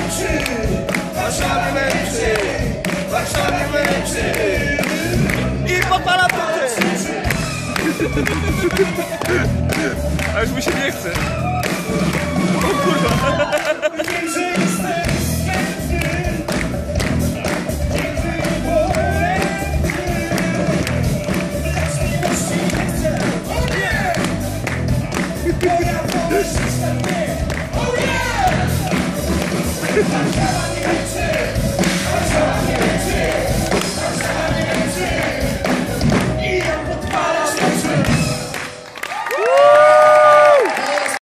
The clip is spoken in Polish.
Warszawie męczy, Warszawie męczy. I podpala punkty. A już mi się nie chce. O kurwa. Oh yeah!